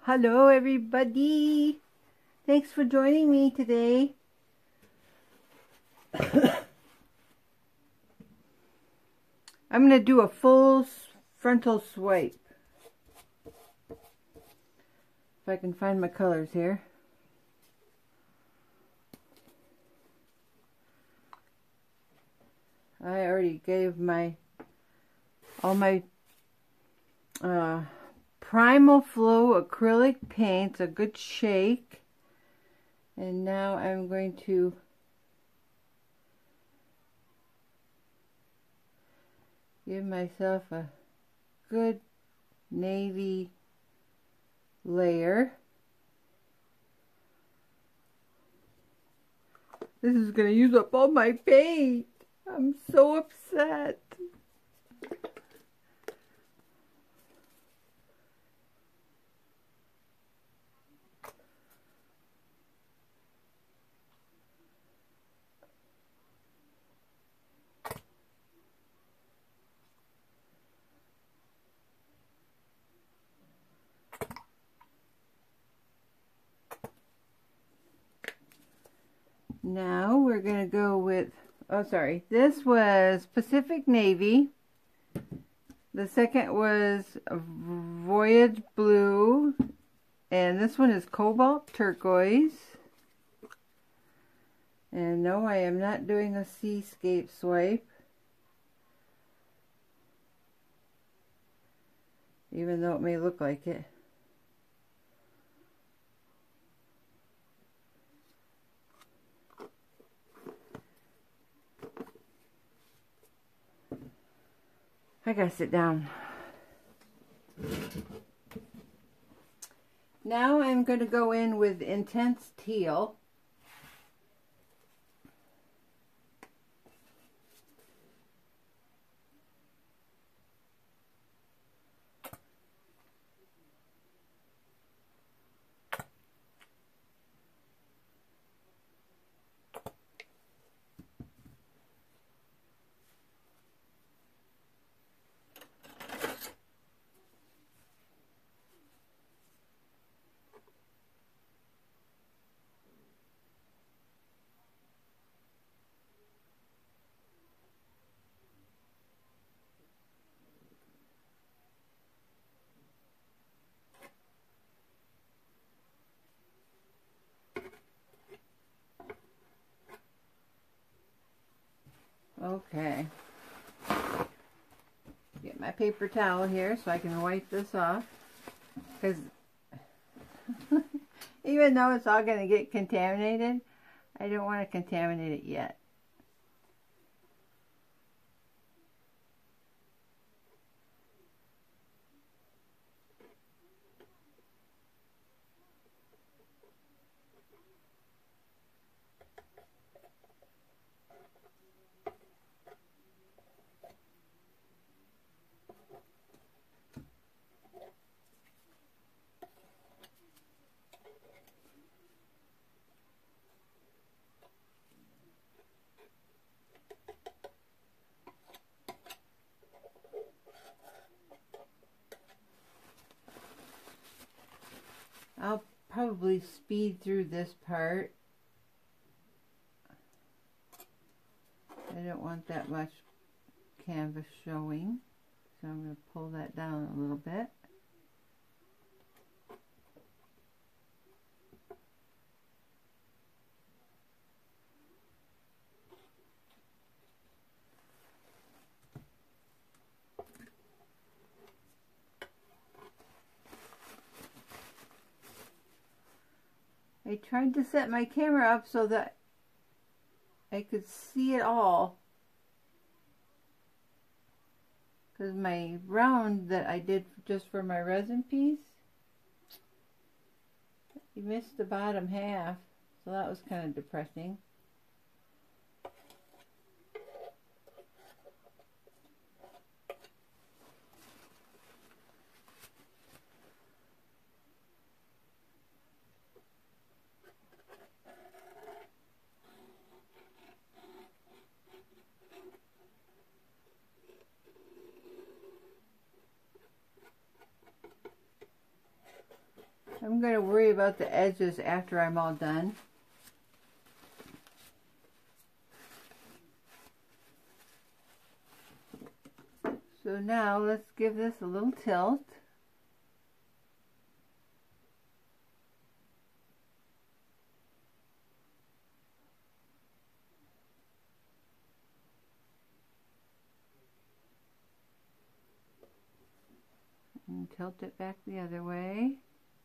Hello everybody. Thanks for joining me today. I'm going to do a full frontal swipe. If I can find my colors here. I already gave all my Primal Flow acrylic paints a good shake, and now I'm going to give myself a good navy layer. This is going to use up all my paint. I'm so upset. Now we're going to go with, this was Pacific Navy. The second was Voyage Blue. And this one is Cobalt Turquoise. And no, I am not doing a seascape swipe. Even though it may look like it. I gotta sit down. Now I'm going to go in with Intense Teal. Okay. Get my paper towel here so I can wipe this off. Because even though it's all going to get contaminated, I don't want to contaminate it yet. I'll probably speed through this part. I don't want that much canvas showing, so I'm going to pull that down a little bit. I tried to set my camera up so that I could see it all, because my round that I did just for my resin piece, you missed the bottom half, so that was kind of depressing. going to worry about the edges after I'm all done. So now let's give this a little tilt. And tilt it back the other way.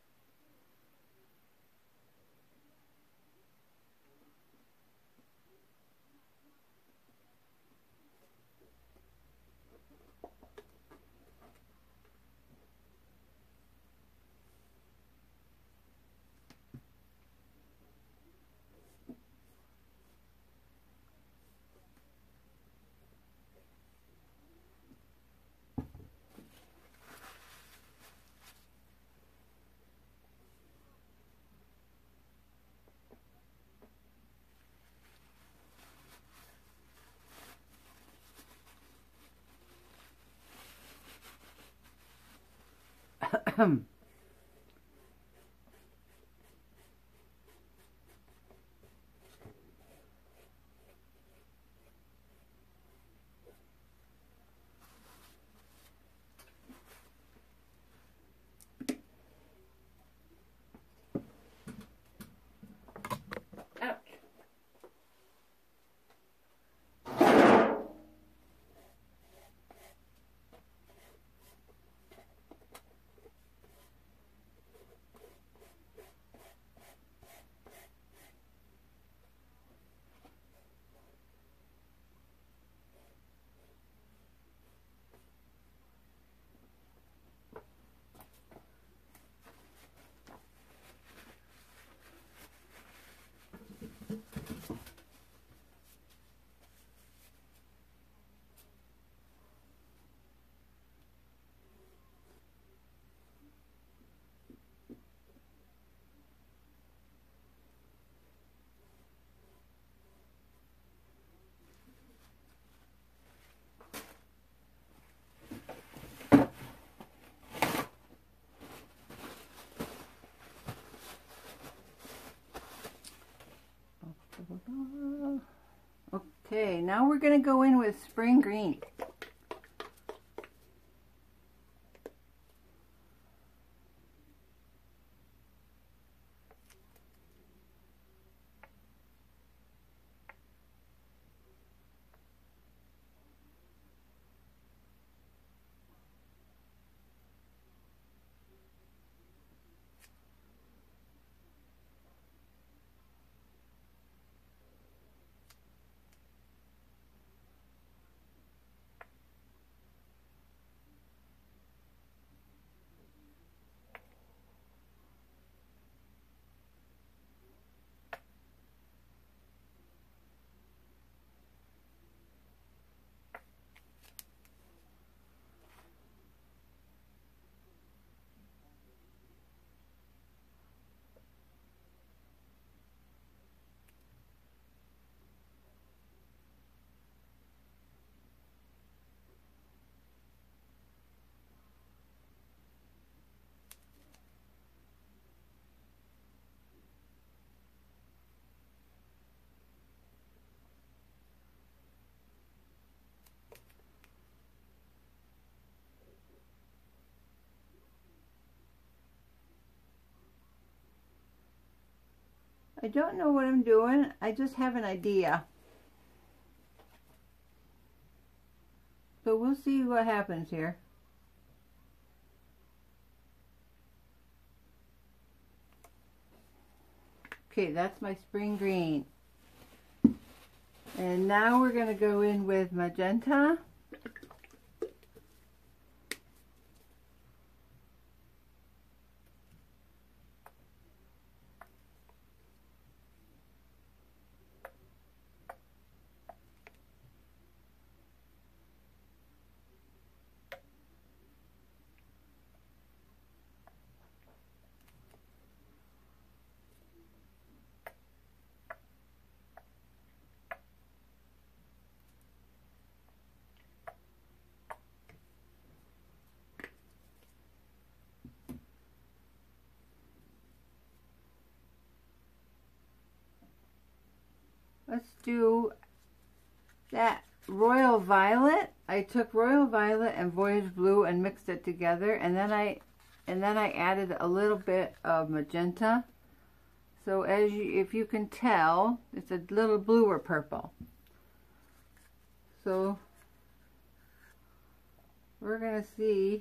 Okay, now we're going to go in with spring green. I don't know what I'm doing, I just have an idea. So we'll see what happens here. Okay, that's my spring green. And now we're going to go in with magenta. let's do that Royal Violet. I took Royal Violet and Voyage Blue and mixed it together, and then I added a little bit of magenta. So if you can tell, it's a little bluer purple. So we're gonna see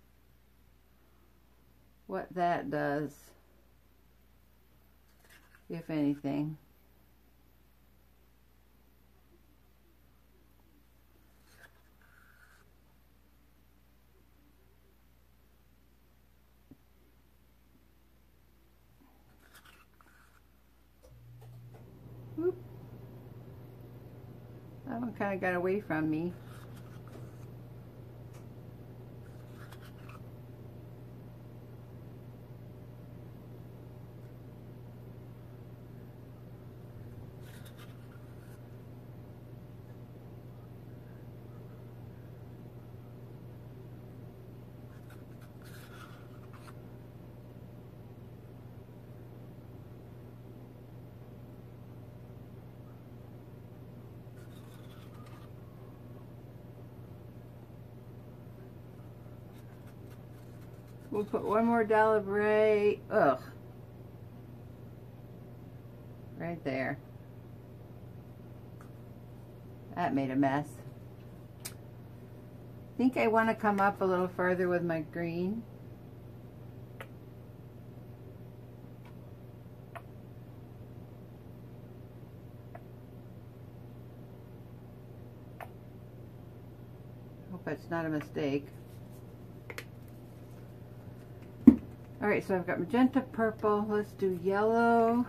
what that does, if anything. Whoop. That one kind of got away from me. We'll put one more dollop right there. That made a mess. I think I want to come up a little further with my green. Hope that's not a mistake. Alright, so I've got magenta, purple. Let's do yellow.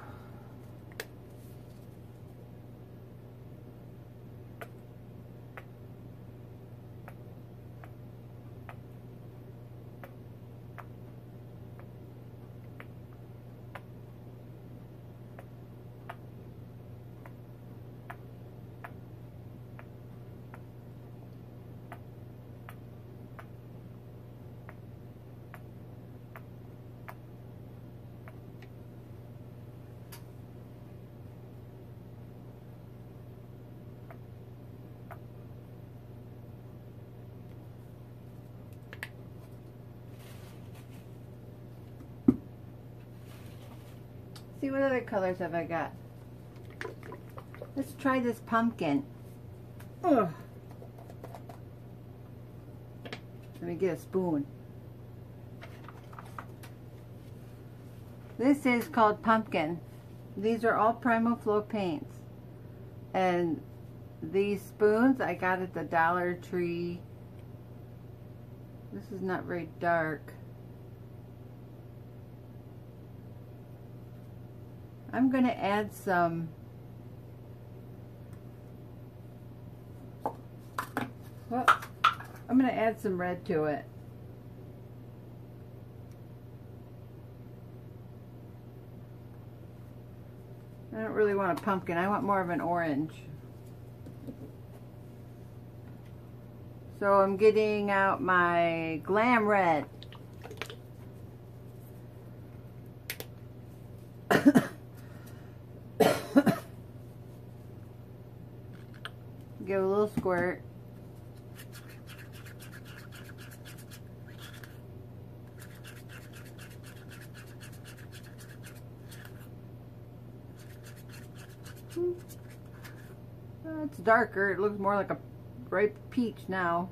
See, what other colors have I got? Let's try this pumpkin. Ugh. Let me get a spoon. This is called pumpkin. These are all Primal Flow paints. And these spoons I got at the Dollar Tree. This is not very dark. I'm going to add some I'm going to add some red to it. I don't really want a pumpkin. I want more of an orange. So I'm getting out my Glam Red. Give a little squirt. It's darker. It looks more like a ripe peach now.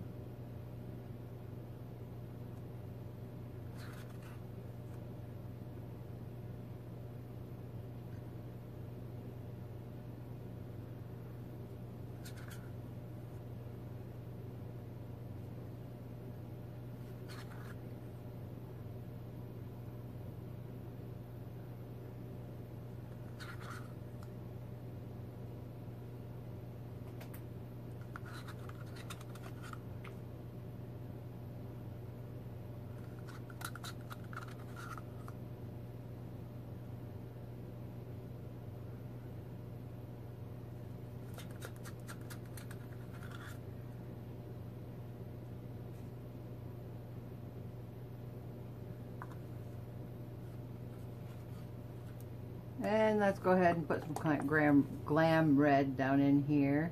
And let's go ahead and put some glam red down in here.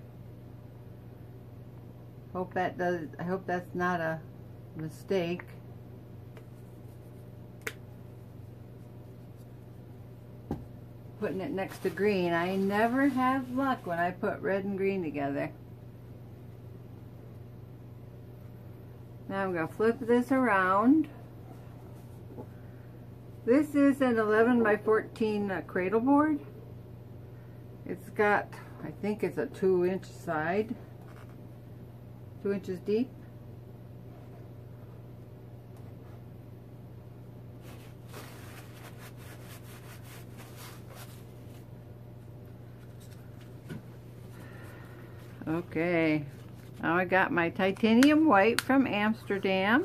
I hope that's not a mistake. Putting it next to green. I never have luck when I put red and green together. Now I'm going to flip this around. This is an 11 by 14 cradle board. It's got, I think it's a 2-inch side, 2 inches deep. Okay, now I got my titanium white from Amsterdam.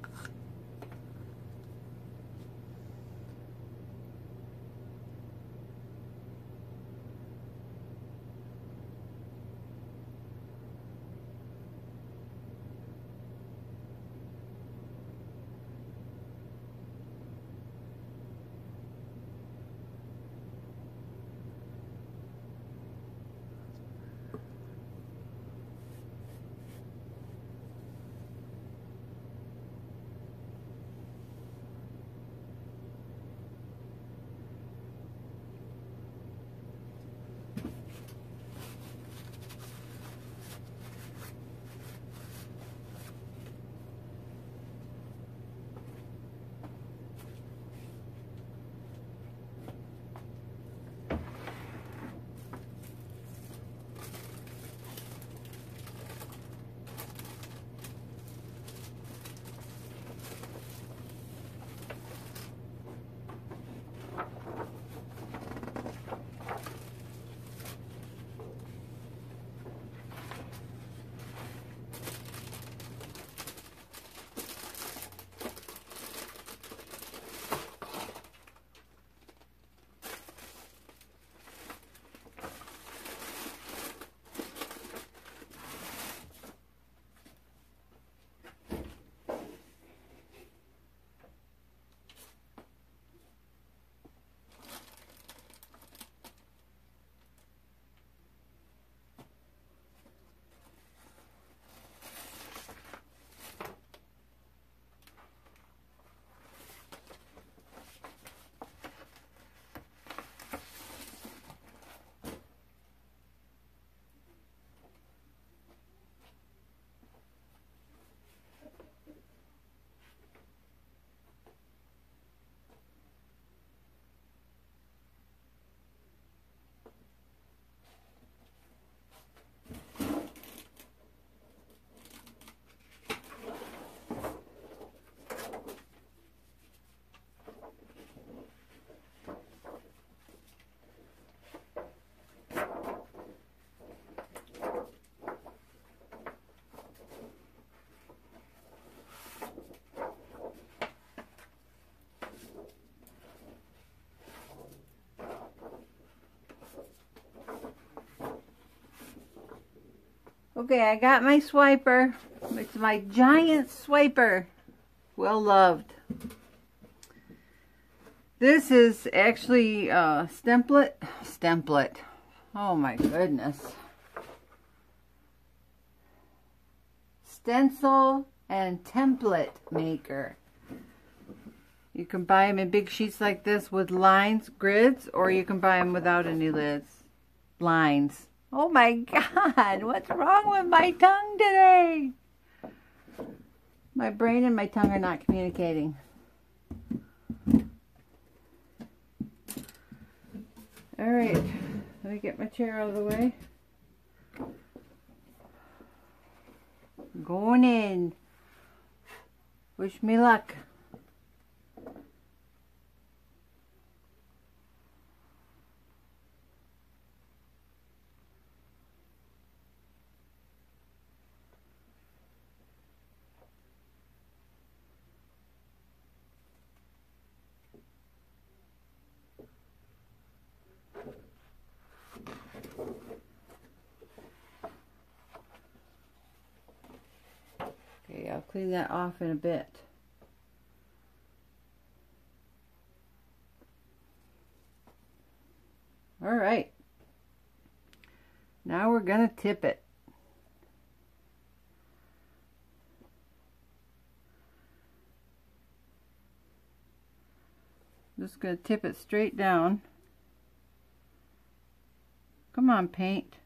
Okay, I got my swiper. It's my giant swiper. Well loved. This is actually Stemplet. Oh my goodness. Stencil and template maker. You can buy them in big sheets like this with lines, grids, or you can buy them without any lines. Oh my God, what's wrong with my tongue today? My brain and my tongue are not communicating. All right, let me get my chair out of the way. Going in. Wish me luck. Okay, I'll clean that off in a bit. Now we're gonna tip it. Just gonna tip it straight down. Come on, paint.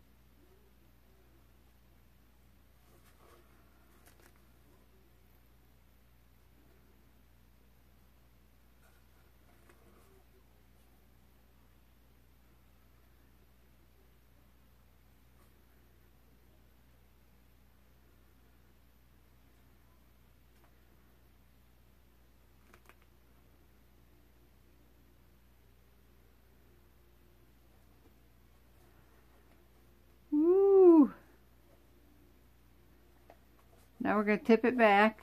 Woo! Now we're going to tip it back.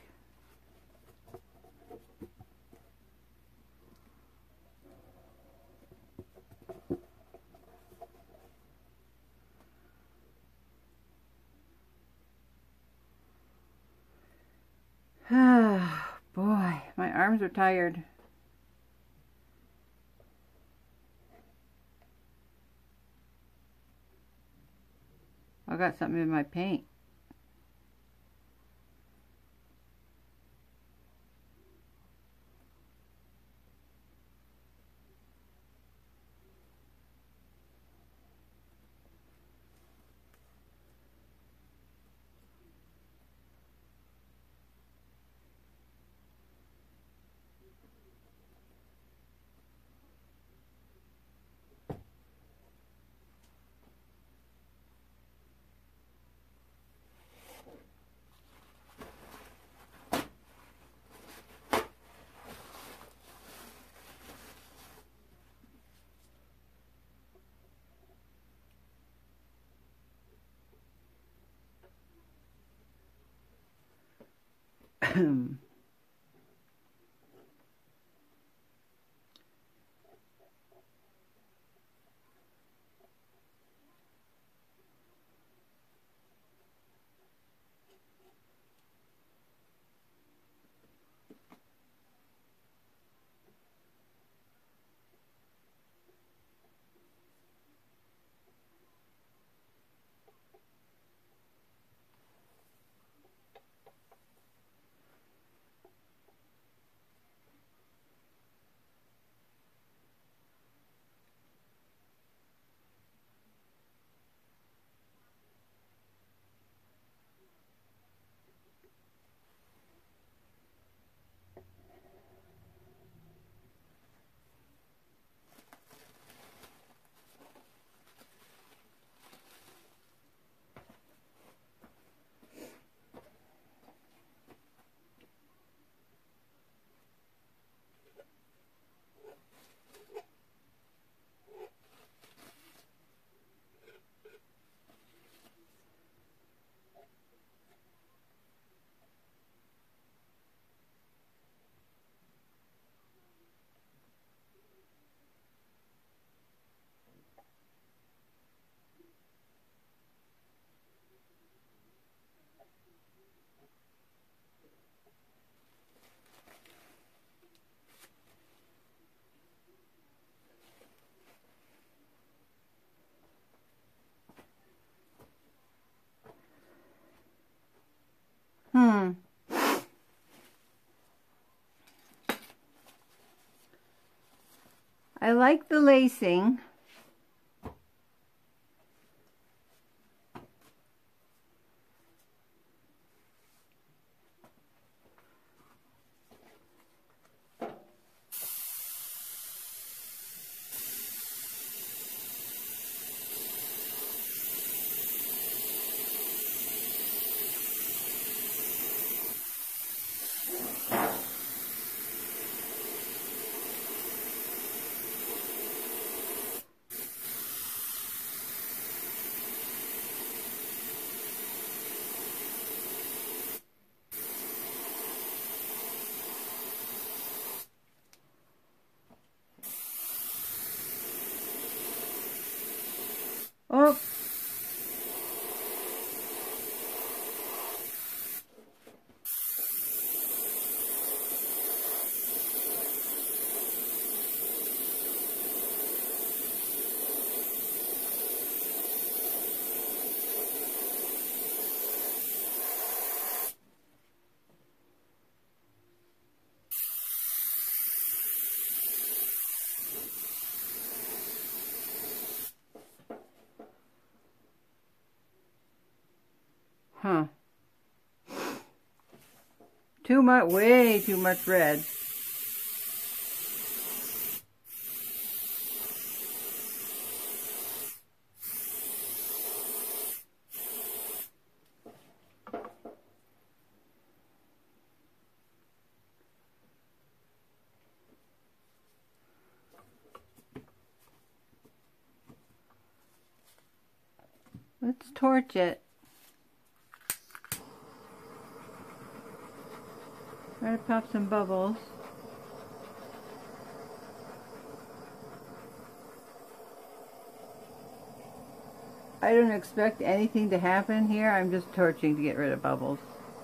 Ah, boy, my arms are tired. I got something in my paint. I like the lacing. Oh. Huh. Too much, way too much red. Let's torch it. Try to pop some bubbles. I don't expect anything to happen here. I'm just torching to get rid of bubbles.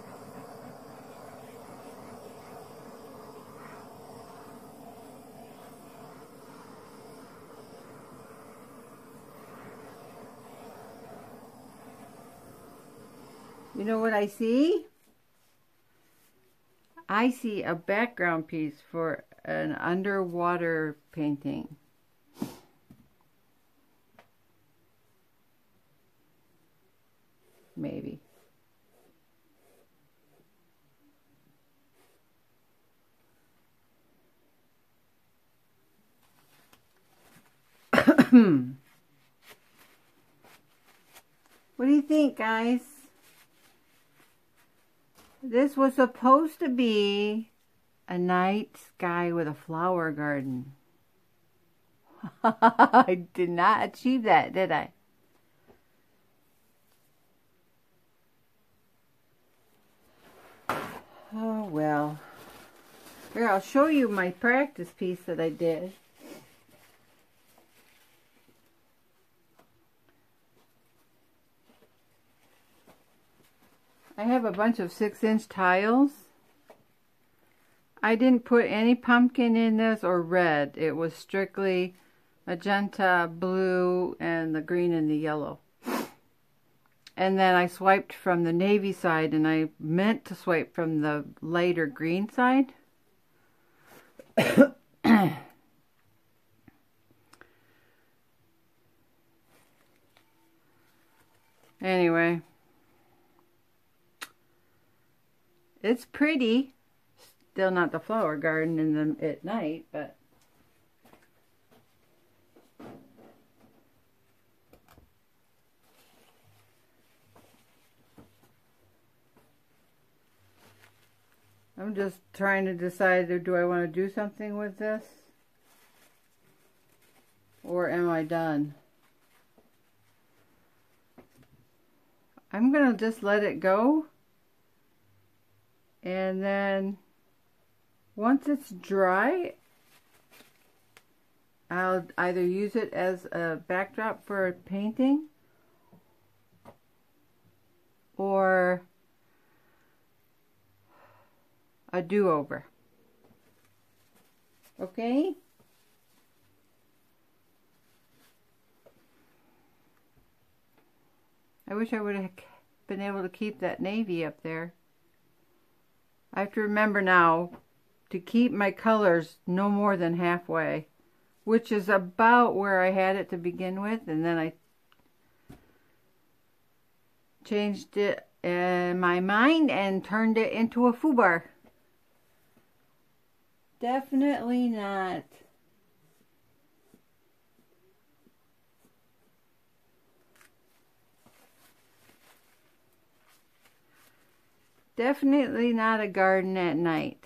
You know what I see? I see a background piece for an underwater painting. Maybe. What do you think, guys? This was supposed to be a night sky with a flower garden. I did not achieve that, did I? Oh, well. Here, I'll show you my practice piece that I did. I have a bunch of 6-inch tiles. I didn't put any pumpkin in this or red. It was strictly magenta, blue, and the green and the yellow. And then I swiped from the navy side, and I meant to swipe from the lighter green side. Anyway. It's pretty. Still not the flower garden in the at night, but I'm just trying to decide, do I want to do something with this? Or am I done? I'm going to just let it go. And then once it's dry, I'll either use it as a backdrop for a painting or a do-over. Okay? I wish I would have been able to keep that navy up there. I have to remember now to keep my colors no more than halfway, which is about where I had it to begin with, and then I changed it in my mind and turned it into a foobar. Definitely not. Definitely not a garden at night.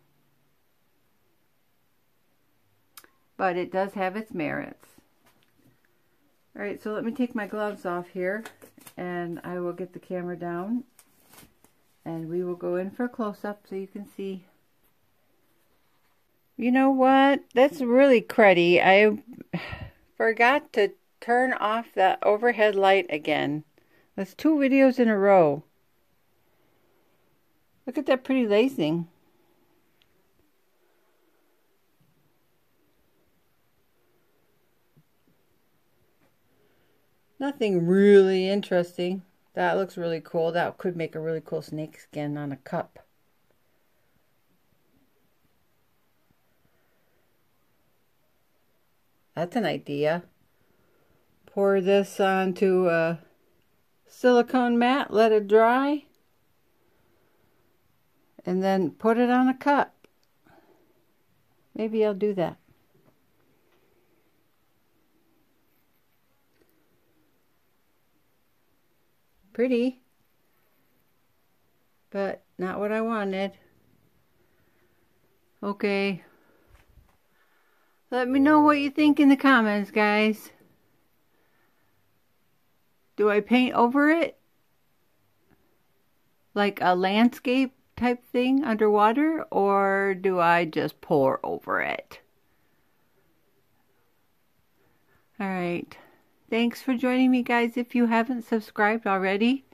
But it does have its merits. Alright, so let me take my gloves off here and I will get the camera down and we will go in for a close-up so you can see. You know what? That's really cruddy. I forgot to turn off that overhead light again. That's 2 videos in a row. Look at that pretty lacing. Nothing really interesting. That looks really cool. That could make a really cool snake skin on a cup. That's an idea. Pour this onto a silicone mat, let it dry, and then put it on a cup. Maybe I'll do that. Pretty, but not what I wanted. Okay. Let me know what you think in the comments, guys. Do I paint over it? Like a landscape type thing underwater? Or do I just pour over it? Alright. Thanks for joining me, guys, if you haven't subscribed already.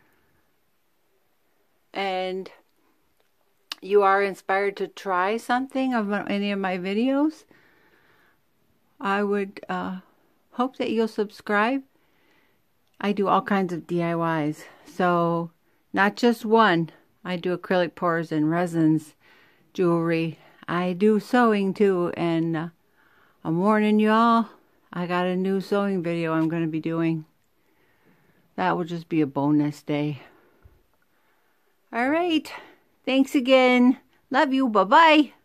And you are inspired to try something of any of my videos, I would hope that you'll subscribe. I do all kinds of DIYs, so not just one. I do acrylic pours and resins, jewelry. I do sewing too, and I'm warning y'all, I got a new sewing video I'm going to be doing. That will just be a bonus day. Alright, thanks again. Love you. Bye-bye.